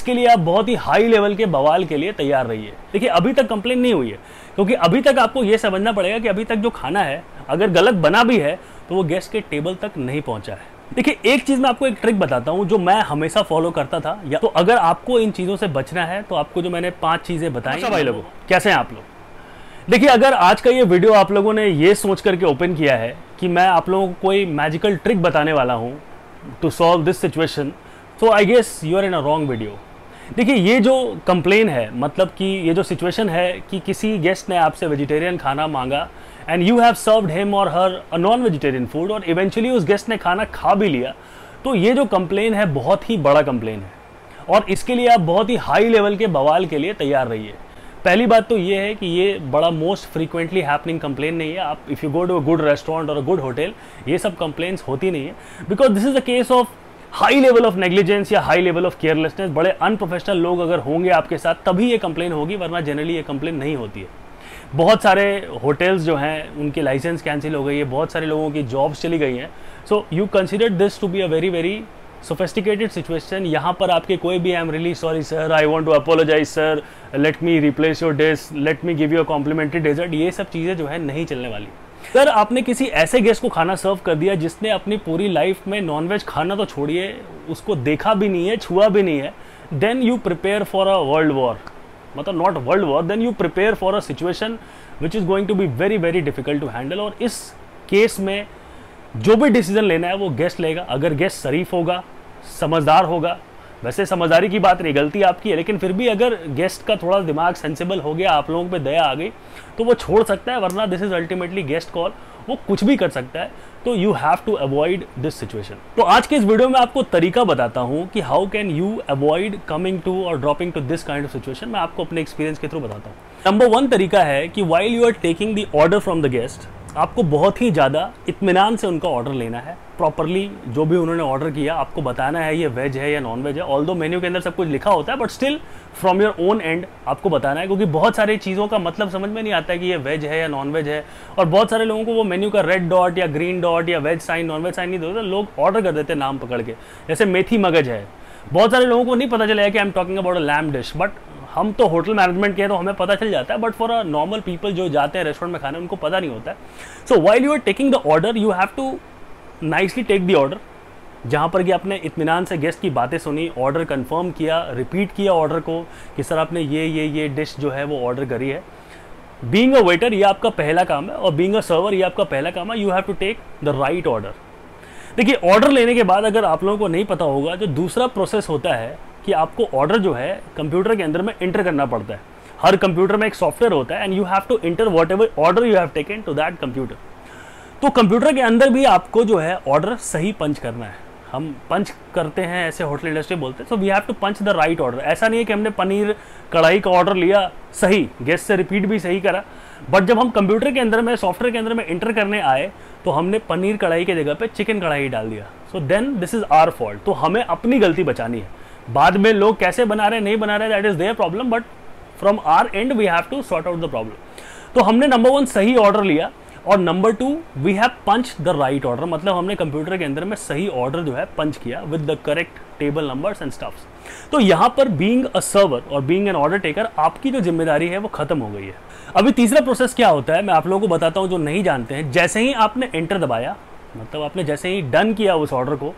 इसके लिए आप बहुत ही हाई लेवल के बवाल के लिए तैयार रहिए। देखिए अभी तक कंप्लेन नहीं हुई है, क्योंकि अभी तक आपको ये समझना पड़ेगा कि अभी तक जो खाना है अगर गलत बना भी है तो वो गेस्ट के टेबल तक नहीं पहुंचा है। देखिए एक चीज मैं आपको एक ट्रिक बताता हूं जो मैं हमेशा फॉलो करता था, या तो अगर आपको इन चीजों से बचना है तो आपको जो मैंने 5 चीजें बताई। भाई लोगों कैसे हैं आप लोग? देखिए अगर आज का ये वीडियो आप लोगों ने ये सोच करके ओपन किया है कि मैं आप लोगों को कोई मैजिकल ट्रिक बताने वाला हूं टू सॉल्व दिस सिचुएशन, तो I guess you are in a wrong video. देखिए ये जो कंप्लेन है, मतलब कि ये जो सिचुएशन है कि किसी गेस्ट ने आपसे वेजिटेरियन खाना मांगा and you have served him or her a non vegetarian food, और इवेंचुअली उस गेस्ट ने खाना खा भी लिया, तो ये जो कंप्लेन है बहुत ही बड़ा कंप्लेन है और इसके लिए आप बहुत ही हाई लेवल के बवाल के लिए तैयार रहिए। पहली बात तो ये है कि ये बड़ा मोस्ट फ्रीक्वेंटली हैपनिंग कंप्लेन नहीं है। आप if you go to a good restaurant और अ गुड होटल, ये सब कंप्लेंट्स होती नहीं है, because this is a case of high level of negligence या हाई लेवल ऑफ केयरलेसनेस। बड़े अनप्रोफेशनल लोग अगर होंगे आपके साथ तभी ये कंप्लेन होगी, वरना जनरली ये कंप्लेन नहीं होती है। बहुत सारे होटल्स जो हैं उनके लाइसेंस कैंसिल हो गई है, बहुत सारे लोगों की जॉब्स चली गई हैं। So you consider this to be a very very sophisticated situation. यहाँ पर आपके कोई भी I am really sorry sir, I want to apologise sir, let me replace your dish, let me give you a complimentary dessert, ये सब चीज़ें जो है नहीं चलने वाली। सर आपने किसी ऐसे गेस्ट को खाना सर्व कर दिया जिसने अपनी पूरी लाइफ में नॉनवेज खाना तो छोड़िए, उसको देखा भी नहीं है, छुआ भी नहीं है, then you prepare for a world war, मतलब not world war, then you prepare for a situation which is going to be very very difficult to handle. और इस केस में जो भी डिसीजन लेना है वो गेस्ट लेगा। अगर गेस्ट शरीफ होगा, समझदार होगा, वैसे समझदारी की बात नहीं, गलती आपकी है, लेकिन फिर भी अगर गेस्ट का थोड़ा दिमाग सेंसिबल हो गया, आप लोगों पे दया आ गई, तो वो छोड़ सकता है, वरना this is ultimately guest call, वो कुछ भी कर सकता है। तो you have to avoid this situation. तो आज के इस वीडियो में आपको तरीका बताता हूं कि how can you avoid coming to or dropping to this kind of situation. मैं आपको अपने एक्सपीरियंस के थ्रू बताता हूं। नंबर 1 तरीका है कि while you are taking the order from the guest, आपको बहुत ही ज़्यादा इत्मीनान से उनका ऑर्डर लेना है। प्रॉपरली जो भी उन्होंने ऑर्डर किया आपको बताना है ये वेज है या नॉन वेज है। ऑल्दो मेन्यू के अंदर सब कुछ लिखा होता है, but still from your own end आपको बताना है, क्योंकि बहुत सारी चीज़ों का मतलब समझ में नहीं आता है कि ये वेज है या नॉन वेज है। और बहुत सारे लोगों को वो मेन्यू का रेड डॉट या ग्रीन डॉट या veg sign non veg sign नहीं देते, लोग ऑर्डर कर देते नाम पकड़ के। जैसे मेथी मगज है, बहुत सारे लोगों को नहीं पता चला है कि I am talking about a lamb dish, but हम तो होटल मैनेजमेंट के हैं तो हमें पता चल जाता है, but for a normal people जो जाते हैं रेस्टोरेंट में खाने उनको पता नहीं होता है। So while you are taking the order you have to nicely take the order, जहाँ पर कि आपने इत्मीनान से गेस्ट की बातें सुनी, ऑर्डर कंफर्म किया, रिपीट किया ऑर्डर को कि सर आपने ये डिश जो है वो ऑर्डर करी है। बीइंग अ वेटर ये आपका पहला काम है, और बीइंग अ सर्वर ये आपका पहला काम है। You have to take the right order. देखिए ऑर्डर लेने के बाद अगर आप लोगों को नहीं पता होगा, जो दूसरा प्रोसेस होता है कि आपको ऑर्डर जो है कंप्यूटर के अंदर में इंटर करना पड़ता है। हर कंप्यूटर में एक सॉफ्टवेयर होता है and you have to enter whatever order you have taken to that computer. तो कंप्यूटर के अंदर भी आपको जो है ऑर्डर सही पंच करना है। हम पंच करते हैं, ऐसे होटल इंडस्ट्री बोलते हैं, so we have to punch the right order. ऐसा नहीं है कि हमने पनीर कढ़ाई का ऑर्डर लिया सही, गेस्ट से रिपीट भी सही करा, बट जब हम कंप्यूटर के अंदर में सॉफ्टवेयर के अंदर में इंटर करने आए तो हमने पनीर कढ़ाई की जगह पे चिकन कढ़ाई डाल दिया। So then this is our fault. तो हमें अपनी गलती बचानी है। बाद में लोग कैसे बना रहे हैं नहीं बना रहे, that is their problem, but from our end we have to sort out the problem. तो हमने नंबर 1 सही ऑर्डर लिया, और number 2 we have punch the right order, मतलब हमने कंप्यूटर के अंदर में सही ऑर्डर जो है पंच किया with the correct table numbers and stuffs. तो यहाँ पर बीइंग अ सर्वर और बीइंग एन ऑर्डर टेकर आपकी जो जिम्मेदारी है वो खत्म हो गई है। अभी तीसरा प्रोसेस क्या होता है मैं आप लोगों को बताता हूँ जो नहीं जानते हैं। जैसे ही आपने एंटर दबाया, मतलब आपने जैसे ही डन किया उस ऑर्डर को,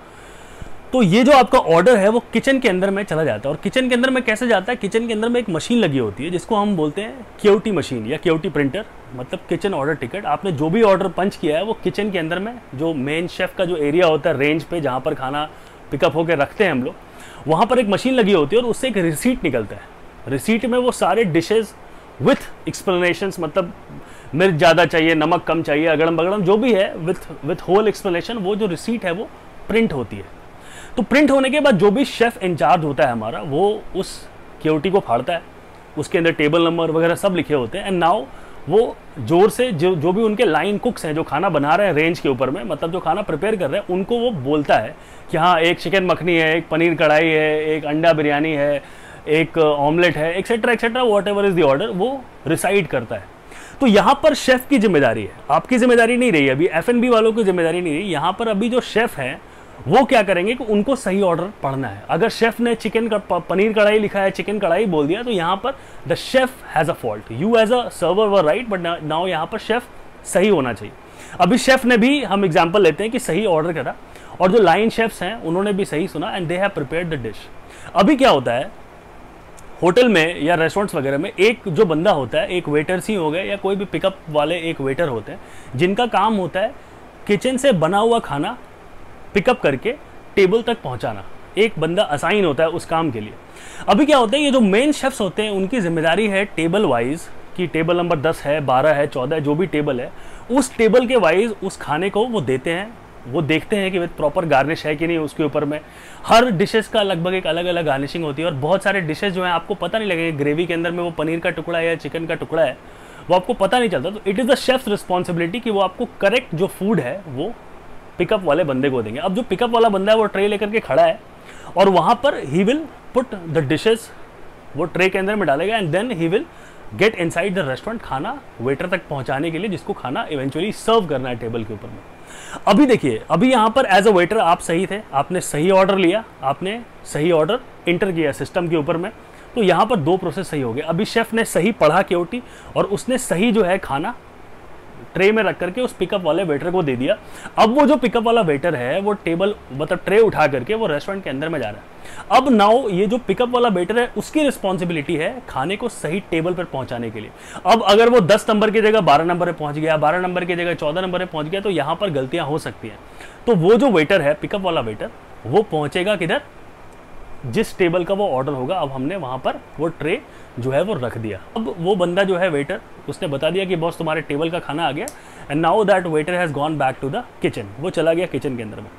तो ये जो आपका ऑर्डर है वो किचन के अंदर में चला जाता है। और किचन के अंदर में कैसे जाता है, किचन के अंदर में एक मशीन लगी होती है जिसको हम बोलते हैं क्यूटी मशीन या क्यूटी प्रिंटर, मतलब किचन ऑर्डर टिकट। आपने जो भी ऑर्डर पंच किया है वो किचन के अंदर में, जो मेन शेफ का जो एरिया होता है रेंज पे जहाँ पर खाना पिकअप होकर रखते हैं हम लोग, वहाँ पर एक मशीन लगी होती है और उससे एक रिसीट निकलता है। रिसीट में वो सारे डिशेज विथ एक्सप्लेनेशंस, मतलब मिर्च ज़्यादा चाहिए, नमक कम चाहिए, अगड़म बगड़म जो भी है, विथ होल एक्सप्लेनेशन, वो जो रिसीट है वो प्रिंट होती है। तो प्रिंट होने के बाद जो भी शेफ इंचार्ज होता है हमारा, वो उस क्यूटी को फाड़ता है, उसके अंदर टेबल नंबर वगैरह सब लिखे होते हैं। एंड नाउ वो जोर से जो भी उनके लाइन कुक्स हैं जो खाना बना रहे हैं रेंज के ऊपर में, मतलब जो खाना प्रिपेयर कर रहे हैं, उनको वो बोलता है कि हाँ एक चिकन मखनी है, एक पनीर कढ़ाई है, एक अंडा बिरयानी है, एक ऑमलेट है, etcetera etcetera, whatever is the order, वो रिसाइड करता है। तो यहाँ पर शेफ की जिम्मेदारी है, आपकी जिम्मेदारी नहीं रही, अभी F&B वालों की जिम्मेदारी नहीं रही। यहाँ पर अभी जो शेफ है वो क्या करेंगे कि उनको सही ऑर्डर पढ़ना है। अगर शेफ ने चिकन का पनीर कढ़ाई लिखा है, चिकन कढ़ाई बोल दिया, तो यहाँ पर the chef has a fault, you as a server were right, but now यहाँ पर शेफ सही होना चाहिए। अभी शेफ ने भी, हम एग्जांपल लेते हैं कि सही ऑर्डर करा, और जो लाइन शेफ्स हैं उन्होंने भी सही सुना and they have prepared the dish. अभी क्या होता है होटल में या रेस्टोरेंट्स वगैरह में, एक जो बंदा होता है, एक वेटर्स ही हो गए या कोई भी पिकअप वाले एक वेटर होते हैं, जिनका काम होता है किचन से बना हुआ खाना पिकअप करके टेबल तक पहुंचाना। एक बंदा असाइन होता है उस काम के लिए। अभी क्या होता है, ये जो मेन शेफ्स होते हैं उनकी जिम्मेदारी है टेबल वाइज कि टेबल नंबर 10 है, 12 है, 14 है, जो भी टेबल है, उस टेबल के वाइज उस खाने को वो देते हैं। वो देखते हैं कि प्रॉपर गार्निश है कि नहीं उसके ऊपर में। हर डिशेस का लगभग एक अलग अलग गार्निशिंग होती है, और बहुत सारे डिशेस जो हैं आपको पता नहीं लगेगा ग्रेवी के अंदर में वो पनीर का टुकड़ा है या चिकन का टुकड़ा है, वो आपको पता नहीं चलता। तो it is the chef's responsibility कि वो आपको करेक्ट जो फूड है वो पिकअप वाले बंदे को देंगे। अब जो पिकअप वाला बंदा है वो ट्रे लेकर के खड़ा है, और वहाँ पर he will put the dishes, वो ट्रे के अंदर में डालेगा, and then he will get inside the restaurant, खाना वेटर तक पहुँचाने के लिए, जिसको खाना इवेंचुअली सर्व करना है टेबल के ऊपर में। अभी देखिए, अभी यहाँ पर एज अ वेटर आप सही थे, आपने सही ऑर्डर लिया, आपने सही ऑर्डर इंटर किया सिस्टम के ऊपर में, तो यहाँ पर दो प्रोसेस सही हो गए। अभी शेफ ने सही पढ़ा केओटी, और उसने सही जो है खाना ट्रे में रख करके उस पिकअप वाले वेटर को दे दिया। अब वो जो पिकअप वाला वेटर है वो टेबल मतलब ट्रे उठा करके वो रेस्टोरेंट के अंदर में जा रहा है। अब नाउ ये जो पिकअप वाला वेटर है उसकी रिस्पॉन्सिबिलिटी है खाने को सही टेबल पर पहुंचाने के लिए। अब अगर वो 10 नंबर की जगह 12 नंबर पर पहुंच गया, 12 नंबर की जगह 14 नंबर पर पहुंच गया, तो यहाँ पर गलतियां हो सकती हैं। तो वो जो वेटर है, पिकअप वाला वेटर, वो पहुंचेगा किधर, जिस टेबल का वो ऑर्डर होगा। अब हमने वहां पर वो ट्रे जो है वो रख दिया। अब वो बंदा जो है वेटर, उसने बता दिया कि बॉस तुम्हारे टेबल का खाना आ गया, and now that waiter has gone back to the kitchen, वो चला गया किचन के अंदर में।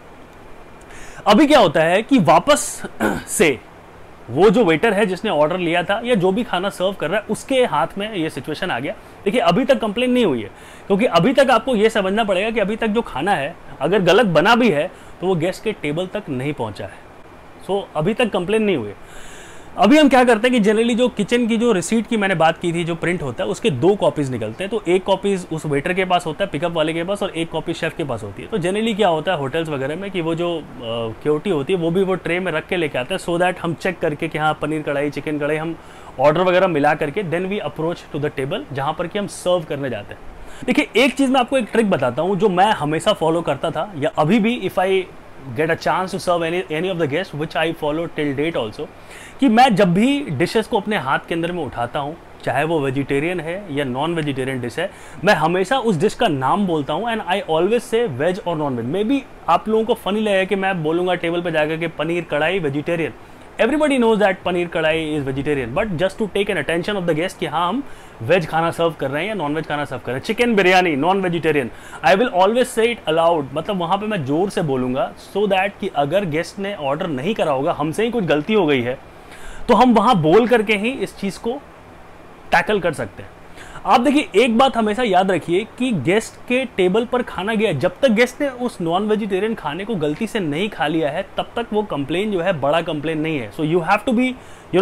अभी क्या होता है कि वापस से वो जो वेटर है जिसने ऑर्डर लिया था या जो भी खाना सर्व कर रहा है उसके हाथ में ये सिचुएशन आ गया। देखिए अभी तक कंप्लेन नहीं हुई है, क्योंकि अभी तक आपको ये समझना पड़ेगा कि अभी तक जो खाना है अगर गलत बना भी है तो वो गेस्ट के टेबल तक नहीं पहुंचा है। सो अभी तक कंप्लेन नहीं हुई। अभी हम क्या करते हैं कि जनरली जो किचन की जो रिसीट की मैंने बात की थी, जो प्रिंट होता है उसके 2 कॉपीज निकलते हैं। तो एक कॉपीज उस वेटर के पास होता है, पिकअप वाले के पास, और एक कॉपी शेफ के पास होती है। तो जनरली क्या होता है होटल्स वगैरह में कि वो जो क्योटी होती है वो भी वो ट्रे में रख के लेके आते हैं, सो दैट हम चेक करके कि हाँ पनीर कढ़ाई, चिकन कढ़ाई, हम ऑर्डर वगैरह मिला करके then we approach to the table जहाँ पर कि हम सर्व करने जाते हैं। देखिए एक चीज़ मैं आपको एक ट्रिक बताता हूँ जो मैं हमेशा फॉलो करता था, या अभी भी if I get a chance to serve any of the guest which I follow till date also, कि मैं जब भी डिशेस को अपने हाथ के अंदर में उठाता हूँ, चाहे वो वेजिटेरियन है या नॉन वेजिटेरियन डिश है, मैं हमेशा उस डिश का नाम बोलता हूँ, and I always say veg और नॉन वेज। मे बी आप लोगों को फनी लगेगा कि मैं बोलूँगा टेबल पे जाकर के paneer kadai vegetarian, everybody knows that paneer kadai is vegetarian, but just to take an attention of the guest कि हाँ हम वेज खाना सर्व कर रहे हैं या नॉन वेज खाना सर्व कर रहे हैं। Chicken biryani non vegetarian, I will always say it aloud, मतलब वहाँ पे मैं जोर से बोलूँगा, सो दैट कि अगर गेस्ट ने ऑर्डर नहीं करा होगा, हमसे ही कुछ गलती हो गई है, तो हम वहाँ बोल करके ही इस चीज़ को टैकल कर सकते हैं। आप देखिए एक बात हमेशा याद रखिए कि गेस्ट के टेबल पर खाना गया, जब तक गेस्ट ने उस नॉन वेजिटेरियन खाने को गलती से नहीं खा लिया है तब तक वो कंप्लेन जो है बड़ा कंप्लेन नहीं है। So you have to be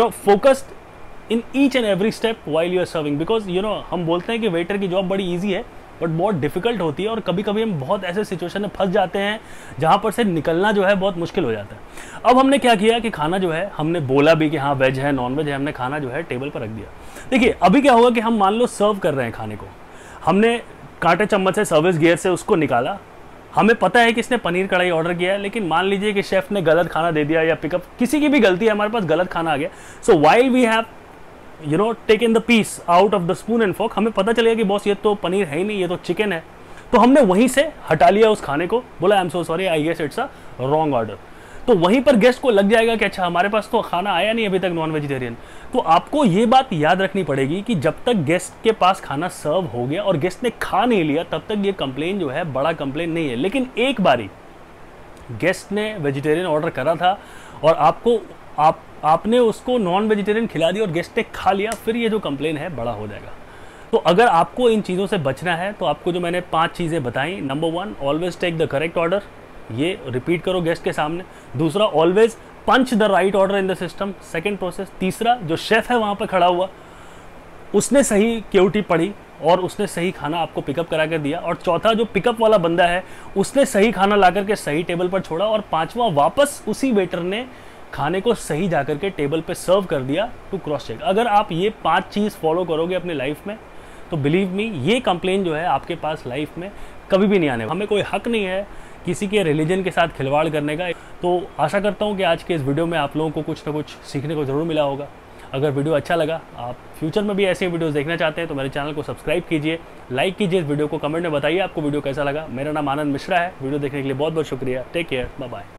focused in each and every step while you are serving, because हम बोलते हैं कि वेटर की जॉब बड़ी ईजी है बट बहुत डिफिकल्ट होती है, और कभी कभी हम बहुत ऐसे सिचुएशन में फंस जाते हैं जहाँ पर से निकलना जो है बहुत मुश्किल हो जाता है। अब हमने क्या किया कि खाना जो है हमने बोला भी कि हाँ वेज है नॉन वेज है, हमने खाना जो है टेबल पर रख दिया। देखिए अभी क्या होगा कि हम मान लो सर्व कर रहे हैं खाने को, हमने कांटे चम्मच से सर्विस गियर से उसको निकाला, हमें पता है कि इसने पनीर कढ़ाई ऑर्डर किया है, लेकिन मान लीजिए कि शेफ ने गलत खाना दे दिया या पिकअप किसी की भी गलती है, हमारे पास गलत खाना आ गया। So while we have taken the piece out of the spoon and fork, हमें पता चलेगा कि बॉस ये तो पनीर है ही नहीं, ये तो चिकन है, तो हमने वहीं से हटा लिया उस खाने को, बोला I am so sorry, I guess it's a wrong order. तो वहीं पर गेस्ट को लग जाएगा कि अच्छा हमारे पास तो खाना आया नहीं अभी तक नॉन वेजिटेरियन। तो आपको ये बात याद रखनी पड़ेगी कि जब तक गेस्ट के पास खाना सर्व हो गया और गेस्ट ने खा नहीं लिया तब तक ये कंप्लेन जो है बड़ा कंप्लेन नहीं है। लेकिन एक बारी गेस्ट ने वेजिटेरियन ऑर्डर करा था और आपने उसको नॉन वेजिटेरियन खिला दिया और गेस्ट ने खा लिया, फिर ये जो कंप्लेन है बड़ा हो जाएगा। तो अगर आपको इन चीज़ों से बचना है तो आपको जो मैंने 5 चीज़ें बताई, number 1 always take the correct order, ये रिपीट करो गेस्ट के सामने। दूसरा always punch the right order in the system, second process. तीसरा जो शेफ है वहाँ पर खड़ा हुआ उसने सही क्यूटी पढ़ी और उसने सही खाना आपको पिकअप करा कर दिया, और चौथा जो पिकअप वाला बंदा है उसने सही खाना ला करके सही टेबल पर छोड़ा, और पांचवा वापस उसी वेटर ने खाने को सही जाकर के टेबल पे सर्व कर दिया टू क्रॉस चेक। अगर आप ये 5 चीज़ फॉलो करोगे अपनी लाइफ में तो बिलीव मी ये कंप्लेन जो है आपके पास लाइफ में कभी भी नहीं आने। हमें कोई हक नहीं है किसी के रिलीजन के साथ खिलवाड़ करने का। तो आशा करता हूँ कि आज के इस वीडियो में आप लोगों को कुछ ना कुछ सीखने को ज़रूर मिला होगा। अगर वीडियो अच्छा लगा, आप फ्यूचर में भी ऐसे वीडियोस देखना चाहते हैं तो मेरे चैनल को सब्सक्राइब कीजिए, लाइक कीजिए इस वीडियो को, कमेंट में बताइए आपको वीडियो कैसा लगा। मेरा नाम आनंद मिश्रा है। वीडियो देखने के लिए बहुत बहुत शुक्रिया। Take care, bye bye.